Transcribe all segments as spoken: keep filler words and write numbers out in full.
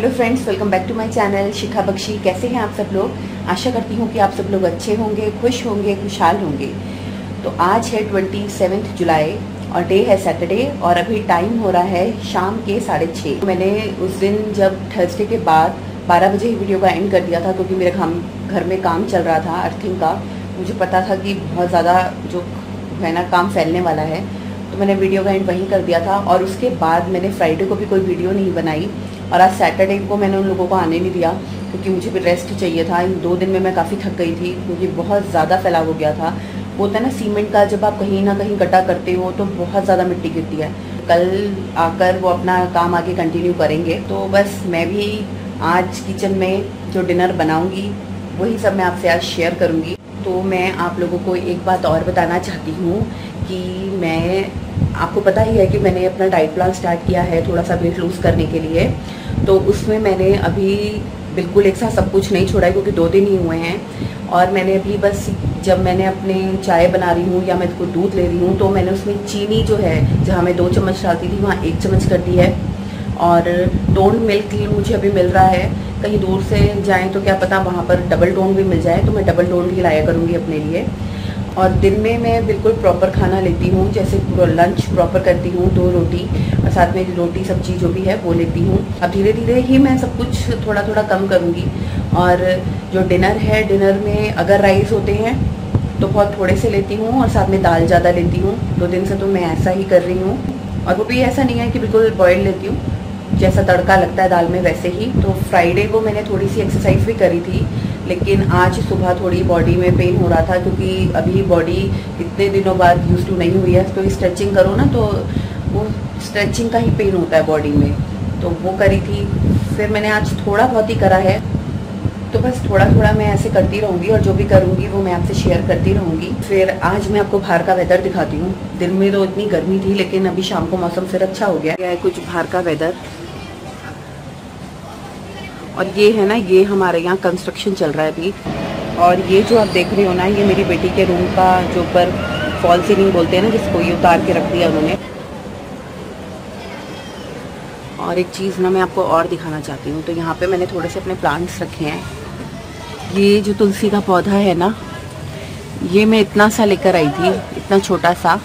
Hello friends, welcome back to my channel Shikha Bakshi. कैसे हैं आप सब लोग? आशा करती हूँ कि आप सब लोग अच्छे होंगे, खुश होंगे, खुशहाल होंगे। तो आज है सत्ताईस जुलाई और डे है सैटरडे और अभी टाइम हो रहा है शाम के साढ़े छः। मैंने उस दिन जब थर्सडे के बाद बारह बजे ही वीडियो का एंड कर दिया था क्योंकि मेरे काम घर में काम चल रहा था अर्थिंग का। मुझे पता था कि बहुत ज़्यादा जो है ना काम फैलने वाला है, तो मैंने वीडियो का एंड वहीं कर दिया था। और उसके बाद मैंने फ्राइडे को भी कोई वीडियो नहीं बनाई और आज सैटरडे को मैंने उन लोगों को आने नहीं दिया क्योंकि मुझे भी रेस्ट चाहिए था। इन दो दिन में मैं काफ़ी थक गई थी क्योंकि बहुत ज़्यादा फैलाव हो गया था। वो होता है ना सीमेंट का, जब आप कहीं ना कहीं गड्ढा करते हो तो बहुत ज़्यादा मिट्टी गिरती है। कल आकर वो अपना काम आगे कंटिन्यू करेंगे। तो बस मैं भी आज किचन में जो डिनर बनाऊँगी वही सब मैं आपसे आज शेयर करूँगी। तो मैं आप लोगों को एक बात और बताना चाहती हूँ कि मैं आपको पता ही है कि मैंने अपना डाइट प्लान स्टार्ट किया है थोड़ा सा वेट लूज़ करने के लिए। तो उसमें मैंने अभी बिल्कुल एक साथ सब कुछ नहीं छोड़ा है क्योंकि दो दिन ही हुए हैं। और मैंने अभी बस जब मैंने अपने चाय बना रही हूँ या मैं इसको दूध ले रही हूँ तो मैंने उसमें चीनी जो है, जहाँ मैं दो चम्मच डालती थी वहाँ एक चम्मच कर दी है। और टोन मिल्क मुझे अभी मिल रहा है, कहीं दूर से जाएं तो क्या पता वहाँ पर डबल टोन भी मिल जाए, तो मैं डबल टोन भी लाया करूँगी अपने लिए। और दिन में मैं बिल्कुल प्रॉपर खाना लेती हूँ, जैसे लंच प्रॉपर करती हूँ, दो रोटी और साथ में रोटी सब्जी जो भी है वो लेती हूँ। अब धीरे धीरे ही मैं सब कुछ थोड़ा थोड़ा कम करूँगी। और जो डिनर है, डिनर में अगर राइस होते हैं तो बहुत थोड़े से लेती हूँ और साथ में दाल ज़्यादा लेती हूँ। दो दिन से तो मैं ऐसा ही कर रही हूँ। और वो भी ऐसा नहीं है कि बिल्कुल बॉयल लेती हूँ, जैसा तड़का लगता है दाल में वैसे ही। तो फ्राइडे को मैंने थोड़ी सी एक्सरसाइज भी करी थी, लेकिन आज सुबह थोड़ी बॉडी में पेन हो रहा था क्योंकि अभी बॉडी इतने दिनों बाद यूज टू नहीं हुई है। तो स्ट्रेचिंग करो ना तो वो स्ट्रेचिंग का ही पेन होता है बॉडी में, तो वो करी थी। फिर मैंने आज थोड़ा बहुत ही करा है। तो बस थोड़ा थोड़ा मैं ऐसे करती रहूँगी और जो भी करूँगी वो मैं आपसे शेयर करती रहूँगी। फिर आज मैं आपको बाहर का वेदर दिखाती हूँ। दिन में तो इतनी गर्मी थी लेकिन अभी शाम को मौसम फिर अच्छा हो गया है। कुछ बाहर का वेदर, और ये है ना, ये हमारे यहाँ कंस्ट्रक्शन चल रहा है अभी। और ये जो आप देख रहे हो ना, ये मेरी बेटी के रूम का जो ऊपर फॉल सीलिंग बोलते हैं ना, जिसको ये उतार के रख दिया उन्होंने। और एक चीज़ ना मैं आपको और दिखाना चाहती हूँ। तो यहाँ पे मैंने थोड़े से अपने प्लांट्स रखे हैं। ये जो तुलसी का पौधा है ना, ये मैं इतना सा लेकर आई थी, इतना छोटा सा,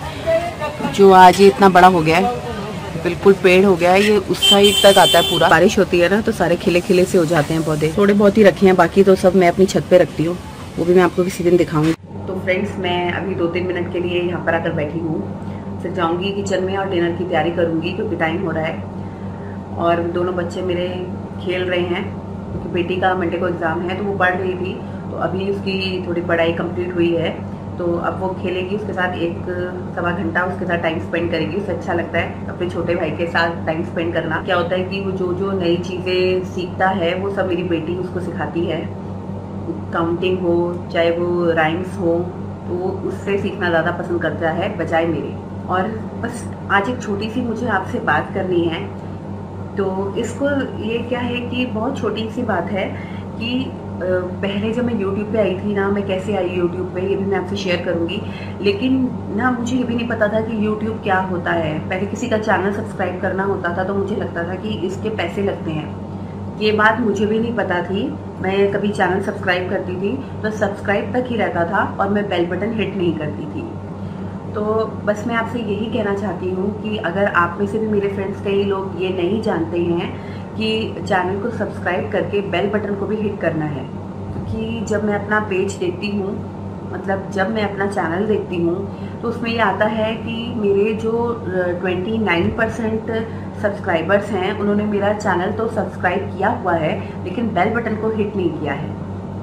जो आज ये इतना बड़ा हो गया है, बिल्कुल पेड़ हो गया है। ये उस साइड तक आता है पूरा। बारिश होती है ना तो सारे खिले खिले से हो जाते हैं पौधे। थोड़े बहुत ही रखे हैं, बाकी तो सब मैं अपनी छत पे रखती हूँ, वो भी मैं आपको किसी दिन दिखाऊंगी। तो फ्रेंड्स, मैं अभी दो तीन मिनट के लिए यहाँ पर आकर बैठी हूँ। फिर जाऊँगी किचन में और डिनर की तैयारी करूँगी क्योंकि टाइम हो रहा है। और दोनों बच्चे मेरे खेल रहे हैं क्योंकि बेटी का मंडे को एग्ज़ाम है, तो वो पढ़ रही थी। तो अभी उसकी थोड़ी पढ़ाई कंप्लीट हुई है, तो अब वो खेलेगी। उसके साथ एक सवा घंटा उसके साथ टाइम स्पेंड करेगी। उसे अच्छा लगता है अपने छोटे भाई के साथ टाइम स्पेंड करना। क्या होता है कि वो जो जो नई चीज़ें सीखता है वो सब मेरी बेटी उसको सिखाती है। काउंटिंग हो चाहे वो राइम्स हो, तो वो उससे सीखना ज़्यादा पसंद करता है बजाय मेरे। और बस आज एक छोटी सी मुझे आपसे बात करनी है। तो इसको ये क्या है कि बहुत छोटी सी बात है कि पहले जब मैं YouTube पे आई थी ना, मैं कैसे आई YouTube पे ये भी मैं आपसे शेयर करूँगी। लेकिन ना मुझे ये भी नहीं पता था कि YouTube क्या होता है। पहले किसी का चैनल सब्सक्राइब करना होता था तो मुझे लगता था कि इसके पैसे लगते हैं। ये बात मुझे भी नहीं पता थी। मैं कभी चैनल सब्सक्राइब करती थी तो सब्सक्राइब तक ही रहता था और मैं बेल बटन हिट नहीं करती थी। तो बस मैं आपसे यही कहना चाहती हूँ कि अगर आप में से भी मेरे फ्रेंड्स कई लोग ये नहीं जानते हैं कि चैनल को सब्सक्राइब करके बेल बटन को भी हिट करना है। क्योंकि जब मैं अपना पेज देखती हूँ, मतलब जब मैं अपना चैनल देखती हूँ, तो उसमें ये आता है कि मेरे जो उनतीस परसेंट सब्सक्राइबर्स हैं उन्होंने मेरा चैनल तो सब्सक्राइब किया हुआ है लेकिन बेल बटन को हिट नहीं किया है।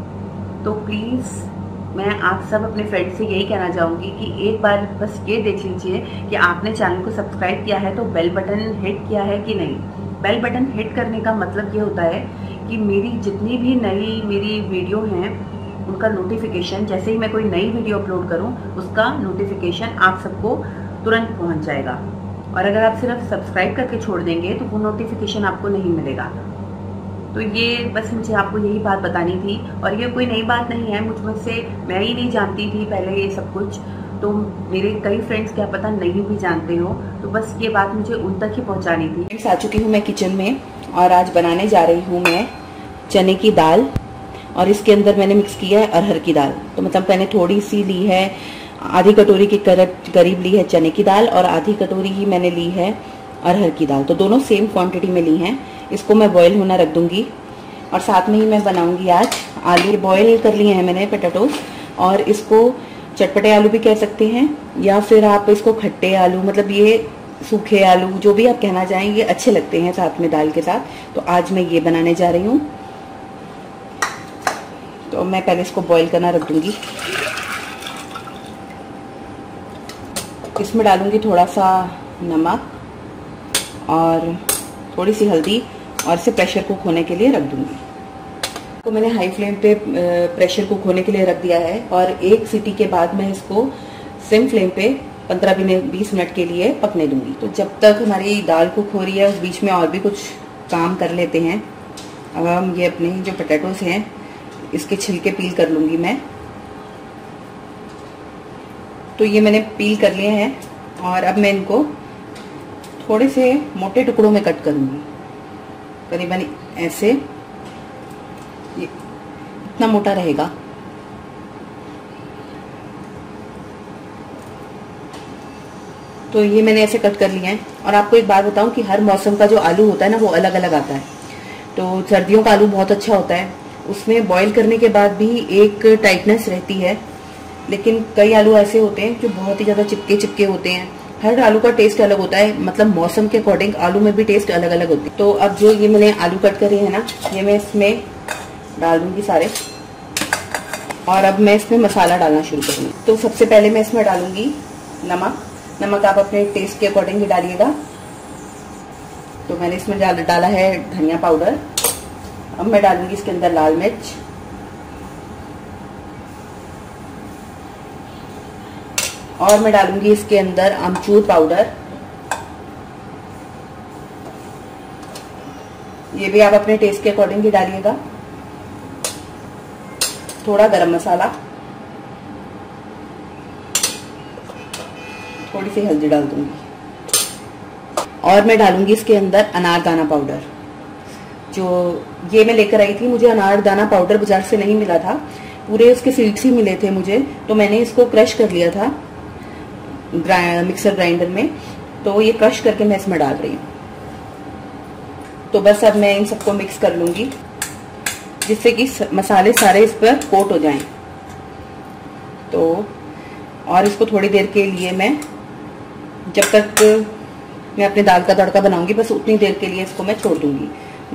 तो प्लीज़ मैं आप सब अपने फ्रेंड्स से यही कहना चाहूँगी कि एक बार बस ये देख लीजिए कि आपने चैनल को सब्सक्राइब किया है तो बेल बटन हिट किया है कि नहीं। बेल बटन हिट करने का मतलब ये होता है कि मेरी जितनी भी नई मेरी वीडियो हैं उनका नोटिफिकेशन, जैसे ही मैं कोई नई वीडियो अपलोड करूं उसका नोटिफिकेशन आप सबको तुरंत पहुंच जाएगा। और अगर आप सिर्फ सब्सक्राइब करके छोड़ देंगे तो वो नोटिफिकेशन आपको नहीं मिलेगा। तो ये बस मुझे आपको यही बात बतानी थी। और ये कोई नई बात नहीं है, मुझ में से मैं ही नहीं जानती थी पहले ये सब कुछ। तो मेरे कई फ्रेंड्स क्या पता नहीं भी जानते हो, तो बस ये बात मुझे उन तक ही पहुंचानी थी। आ चुकी हूँ मैं किचन में और आज बनाने जा रही हूँ मैं चने की दाल, और इसके अंदर मैंने मिक्स किया है अरहर की दाल। तो मतलब मैंने थोड़ी सी ली है, आधी कटोरी के करीब ली है चने की दाल और आधी कटोरी ही मैंने ली है अरहर की दाल। तो दोनों सेम क्वांटिटी में ली हैं। इसको मैं बॉईल होना रख दूंगी और साथ में ही मैं बनाऊंगी आज आलू। बॉईल कर लिए हैं मैंने पोटैटोज, और इसको चटपटे आलू भी कह सकते हैं या फिर आप इसको खट्टे आलू, मतलब ये सूखे आलू, जो भी आप कहना चाहें, ये अच्छे लगते हैं साथ में दाल के साथ। तो आज मैं ये बनाने जा रही हूँ। तो मैं पहले इसको बॉईल करना रख दूंगी। इसमें डालूंगी थोड़ा सा नमक और थोड़ी सी हल्दी, और इसे प्रेशर कुक होने के लिए रख दूंगी। तो मैंने हाई फ्लेम पे प्रेशर कुक होने के लिए रख दिया है, और एक सीटी के बाद मैं इसको सिम फ्लेम पे पंद्रह बीस मिनट के लिए पकने दूंगी। तो जब तक हमारी दाल कुक हो रही है, उस बीच में और भी कुछ काम कर लेते हैं। अब हम ये अपने जो पोटैटोज हैं, इसके छिलके पील कर लूंगी मैं। तो ये मैंने पील कर लिए हैं, और अब मैं इनको थोड़े से मोटे टुकड़ों में कट करूंगी, करीबन ऐसे, ये इतना मोटा रहेगा। तो ये मैंने ऐसे कट कर लिया है। और आपको एक बात बताऊं कि हर मौसम का जो आलू होता है ना, वो अलग अलग आता है। तो सर्दियों का आलू बहुत अच्छा होता है, उसमें बॉईल करने के बाद भी एक टाइटनेस रहती है, लेकिन कई आलू ऐसे होते हैं जो बहुत ही ज़्यादा चिपके चिपके होते हैं। हर आलू का टेस्ट अलग होता है, मतलब मौसम के अकॉर्डिंग आलू में भी टेस्ट अलग अलग होती है। तो अब जो ये मैंने आलू कट करे हैं ना, ये मैं इसमें डाल दूंगी सारे, और अब मैं इसमें मसाला डालना शुरू करूँगी। तो सबसे पहले मैं इसमें डालूंगी नमक। नमक आप अपने टेस्ट के अकॉर्डिंग ही डालिएगा। तो मैंने इसमें डाला है धनिया पाउडर। अब मैं डालूंगी इसके अंदर लाल मिर्च, और मैं डालूंगी इसके अंदर अमचूर पाउडर। ये भी आप अपने टेस्ट के अकॉर्डिंग ही डालिएगा। थोड़ा गरम मसाला, थोड़ी सी हल्दी डाल दूंगी, और मैं डालूंगी इसके अंदर अनारदाना पाउडर। जो ये मैं लेकर आई थी, मुझे अनारदाना पाउडर बाजार से नहीं मिला था, पूरे उसके सीड्स ही मिले थे मुझे। तो मैंने इसको क्रश कर लिया था मिक्सर ग्राइंडर में। तो ये क्रश करके मैं इसमें डाल रही हूँ। तो बस अब मैं इन सबको मिक्स कर लूंगी, जिससे कि मसाले सारे इस पर कोट हो जाएं। तो और इसको थोड़ी देर के लिए मैं, जब तक मैं अपने दाल का तड़का बनाऊंगी, बस उतनी देर के लिए इसको मैं छोड़ दूंगी।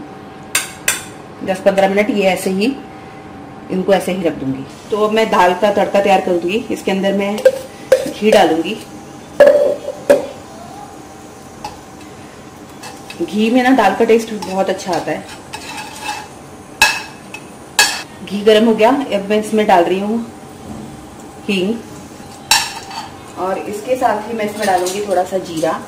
दस पंद्रह मिनट ये ऐसे ही, इनको ऐसे ही रख दूंगी। तो अब मैं दाल का तड़का तैयार कर दूंगी। इसके अंदर मैं घी डालूंगी। घी में ना दाल का टेस्ट बहुत अच्छा आता है। घी गर्म हो गया। अब मैं इसमें डाल रही हूँ हींग, और इसके साथ ही मैं इसमें डालूंगी थोड़ा सा जीरा।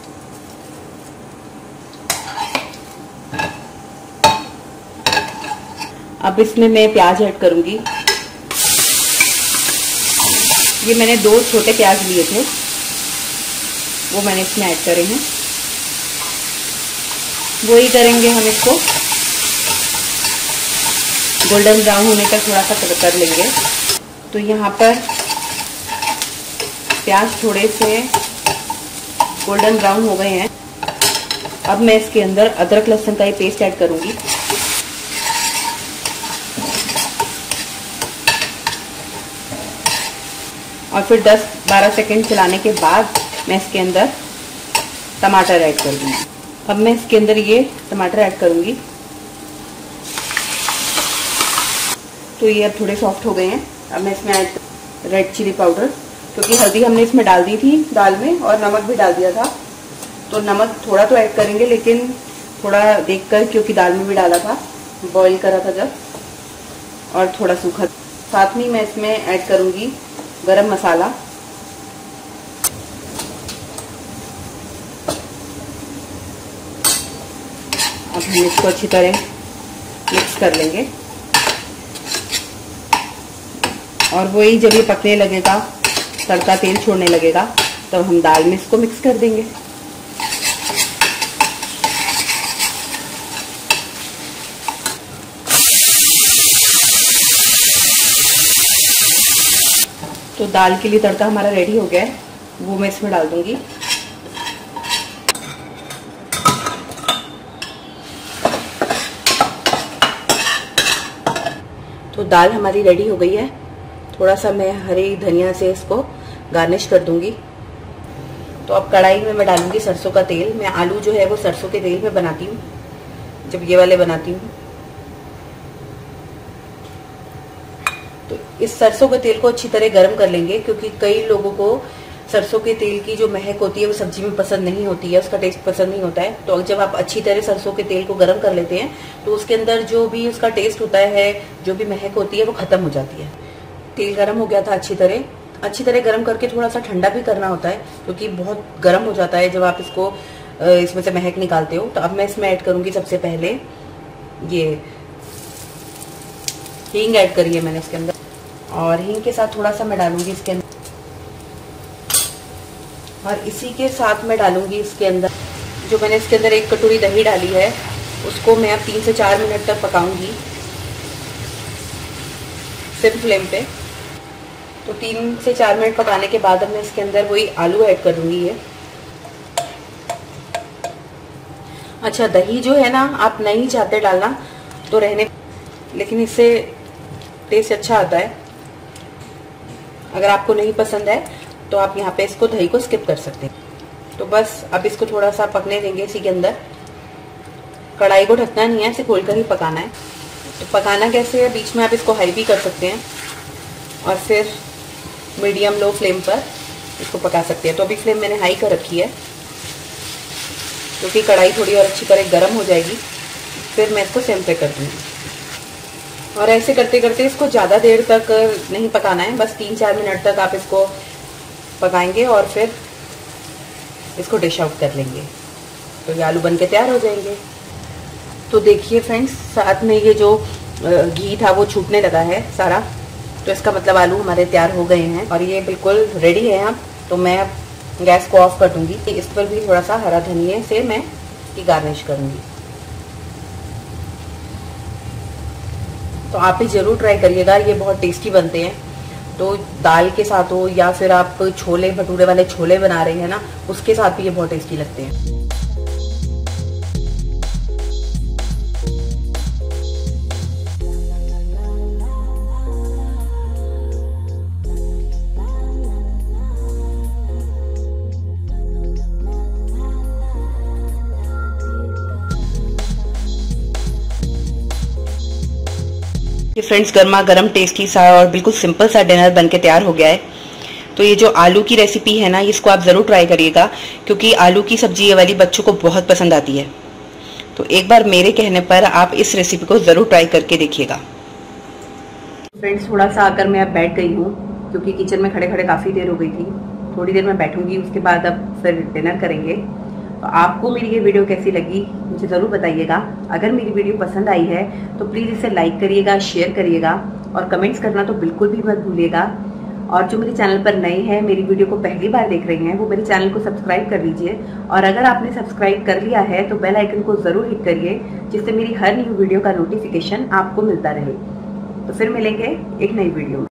अब इसमें मैं प्याज ऐड करूंगी। ये मैंने दो छोटे प्याज लिए थे, वो मैंने इसमें ऐड करे हैं। वो ही करेंगे हम इसको गोल्डन ब्राउन होने तक थोड़ा सा कर लेंगे। तो यहाँ पर प्याज थोड़े से गोल्डन ब्राउन हो गए हैं। अब मैं इसके अंदर अदरक लहसुन का ये पेस्ट ऐड करूंगी। और फिर दस बारह सेकंड चलाने के बाद मैं इसके अंदर टमाटर ऐड कर दूंगी। अब मैं इसके अंदर ये टमाटर ऐड करूंगी। तो ये अब थोड़े सॉफ्ट हो गए हैं। अब मैं इसमें ऐड रेड चिली पाउडर, क्योंकि हल्दी हमने इसमें डाल दी थी दाल में, और नमक भी डाल दिया था। तो नमक थोड़ा तो ऐड करेंगे, लेकिन थोड़ा देखकर, क्योंकि दाल में भी डाला था, बॉईल करा था जब। और थोड़ा सूखा। साथ में मैं इसमें ऐड करूंगी गरम मसाला। अब हम इसको अच्छी तरह मिक्स कर लेंगे, और वही जब ये पकने लगेगा, तड़का तेल छोड़ने लगेगा, तो हम दाल में इसको मिक्स कर देंगे। तो दाल के लिए तड़का हमारा रेडी हो गया है, वो मैं इसमें डाल दूंगी। तो दाल हमारी रेडी हो गई है। थोड़ा सा मैं हरी धनिया से इसको गार्निश कर दूंगी। तो अब कढ़ाई में मैं डालूंगी सरसों का तेल। मैं आलू जो है वो सरसों के तेल में बनाती हूँ, जब ये वाले बनाती हूँ। तो इस सरसों के तेल को अच्छी तरह गर्म कर लेंगे, क्योंकि कई लोगों को सरसों के तेल की जो महक होती है वो सब्जी में पसंद नहीं होती है, उसका टेस्ट पसंद नहीं होता है। तो जब आप अच्छी तरह सरसों के तेल को गर्म कर लेते हैं तो उसके अंदर जो भी उसका टेस्ट होता है, जो भी महक होती है, वो खत्म हो जाती है। तेल गर्म हो गया था अच्छी तरह अच्छी तरह गर्म करके थोड़ा सा ठंडा भी करना होता है, क्योंकि बहुत गर्म हो जाता है जब आप इसको इसमें से महक निकालते हो। तो अब मैं इसमें ऐड करूंगी सबसे पहले ये हींग ऐड करी है मैंने इसके अंदर, और हींग के साथ थोड़ा सा मैं डालूंगी इसके अंदर, और इसी के साथ मैं डालूंगी इसके अंदर जो मैंने इसके अंदर एक कटोरी दही डाली है, उसको मैं अब तीन से चार मिनट तक पकाऊंगी सिम फ्लेम पे। तो तीन से चार मिनट पकाने के बाद अब मैं इसके अंदर वही आलू ऐड कर दूंगी ये। अच्छा, दही जो है ना आप नहीं चाहते डालना तो रहने, लेकिन इससे टेस्ट अच्छा आता है। अगर आपको नहीं पसंद है तो आप यहाँ पे इसको दही को स्किप कर सकते हैं। तो बस अब इसको थोड़ा सा पकने देंगे इसी के अंदर। कढ़ाई को ढकना नहीं है, इसे खोलकर ही पकाना है। तो पकाना कैसे है, बीच में आप इसको हाई भी कर सकते हैं और फिर मीडियम लो फ्लेम पर इसको पका सकते हैं। तो अभी फ्लेम मैंने हाई कर रखी है, क्योंकि कढ़ाई थोड़ी और अच्छी तरह गर्म हो जाएगी, फिर मैं इसको सिम पे कर दूँगी। और ऐसे करते करते इसको ज़्यादा देर तक नहीं पकाना है, बस तीन चार मिनट तक आप इसको पकाएंगे और फिर इसको डिश आउट कर लेंगे। तो ये आलू बन के तैयार हो जाएंगे। तो देखिए फ्रेंड्स, साथ में ये जो घी था वो छूटने लगा है सारा, तो इसका मतलब आलू हमारे तैयार हो गए हैं और ये बिल्कुल रेडी है। अब तो मैं अब गैस को ऑफ कर दूंगी। इस पर भी थोड़ा सा हरा धनिया से मैं इसकी गार्निश करूंगी। तो आप भी जरूर ट्राई करिएगा, ये बहुत टेस्टी बनते हैं। तो दाल के साथ हो या फिर आप छोले भटूरे वाले छोले बना रहे हैं ना, उसके साथ भी ये बहुत टेस्टी लगते हैं। फ्रेंड्स, गर्मा गर्म टेस्टी सा और बिल्कुल सिंपल सा डिनर बनके तैयार हो गया है। तो ये जो आलू की रेसिपी है ना, इसको आप ज़रूर ट्राई करिएगा, क्योंकि आलू की सब्जी ये वाली बच्चों को बहुत पसंद आती है। तो एक बार मेरे कहने पर आप इस रेसिपी को ज़रूर ट्राई करके देखिएगा। फ्रेंड्स, थोड़ा सा आकर मैं अब बैठ गई हूँ, क्योंकि किचन में खड़े खड़े काफ़ी देर हो गई थी। थोड़ी देर मैं बैठूंगी, उसके बाद अब फिर डिनर करेंगे। तो आपको मेरी ये वीडियो कैसी लगी मुझे ज़रूर बताइएगा। अगर मेरी वीडियो पसंद आई है तो प्लीज़ इसे लाइक करिएगा, शेयर करिएगा और कमेंट्स करना तो बिल्कुल भी मत भूलिएगा। और जो मेरे चैनल पर नए हैं, मेरी वीडियो को पहली बार देख रहे हैं, वो मेरे चैनल को सब्सक्राइब कर लीजिए। और अगर आपने सब्सक्राइब कर लिया है तो बेल आइकन को ज़रूर हिट करिए, जिससे मेरी हर न्यू वीडियो का नोटिफिकेशन आपको मिलता रहे। तो फिर मिलेंगे एक नई वीडियो में।